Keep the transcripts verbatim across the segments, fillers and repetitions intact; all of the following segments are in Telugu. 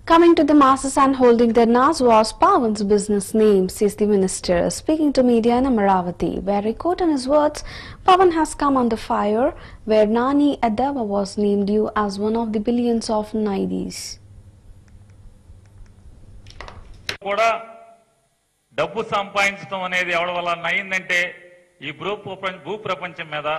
Coming to the masses and holding their nose was Pawan's business name, says the minister, speaking to media in Amaravati, where he quoted his words, Pawan has come under fire, where Nani Adava was named you as one of the billions of Naidis. కూడా డబ్బు సంపాదించడం అనేది ఎవరి వల్ల అయిందంటే ఈ భూ భూ ప్రపంచం మీద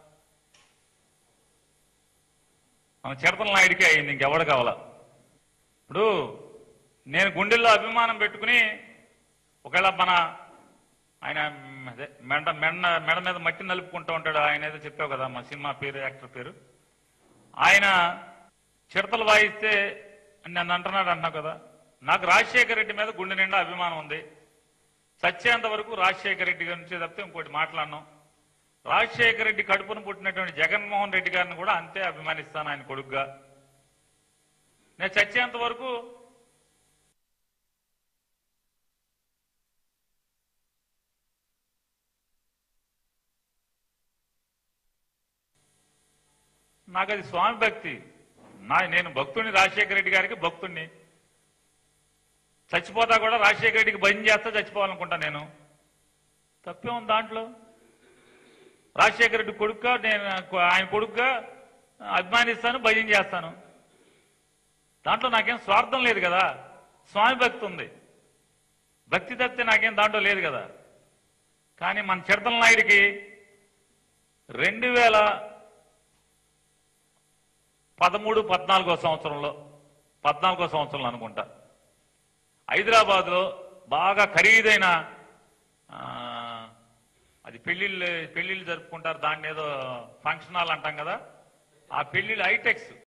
మన చిరతల నాయుడికే అయింది, ఇంకెవడు కావాలా. ఇప్పుడు నేను గుండెల్లో అభిమానం పెట్టుకుని ఒకవేళ మన ఆయన మెడ మెడ మెడ మీద మట్టి నలుపుకుంటూ ఉంటాడు, ఆయన ఏదో చెప్పావు కదా మా సినిమా పేరు యాక్టర్ పేరు, ఆయన చిరతలు వాయిస్తే నన్ను అంటున్నాడు అంటున్నావు కదా. నాకు రాజశేఖర రెడ్డి మీద గుండె నిండా అభిమానం ఉంది. చచ్చేంత వరకు రాజశేఖర రెడ్డి గురించి తప్పితే ఇంకోటి మాట్లాడను. రాజశేఖర రెడ్డి కడుపును పుట్టినటువంటి జగన్మోహన్ రెడ్డి గారిని కూడా అంతే అభిమానిస్తాను ఆయన కొడుకుగా. నేను చచ్చేంత వరకు నాకు అది స్వామి భక్తి. నా నేను భక్తుడిని, రాజశేఖర రెడ్డి గారికి భక్తుడిని. చచ్చిపోతా కూడా రాజశేఖర రెడ్డికి భయం చేస్తా చచ్చిపోవాలనుకుంటా. నేను తప్పే ఉంది దాంట్లో. రాజశేఖర రెడ్డి కొడుకుగా నేను ఆయన కొడుకుగా అభిమానిస్తాను, భయం చేస్తాను. దాంట్లో నాకేం స్వార్థం లేదు కదా. స్వామి భక్తి ఉంది, భక్తి తప్పితే నాకేం దాంట్లో లేదు కదా. కానీ మన చిరతల నాయుడికి రెండు వేల పదమూడు పద్నాలుగో సంవత్సరంలో పద్నాలుగో సంవత్సరంలో అనుకుంటా హైదరాబాద్ లో బాగా ఖరీదైన అది పెళ్లిళ్ళు పెళ్లిళ్ళు జరుపుకుంటారు, దాన్ని ఏదో ఫంక్షన్ హాల్ అంటాం కదా, ఆ పెళ్లిళ్ళు హైటెక్స్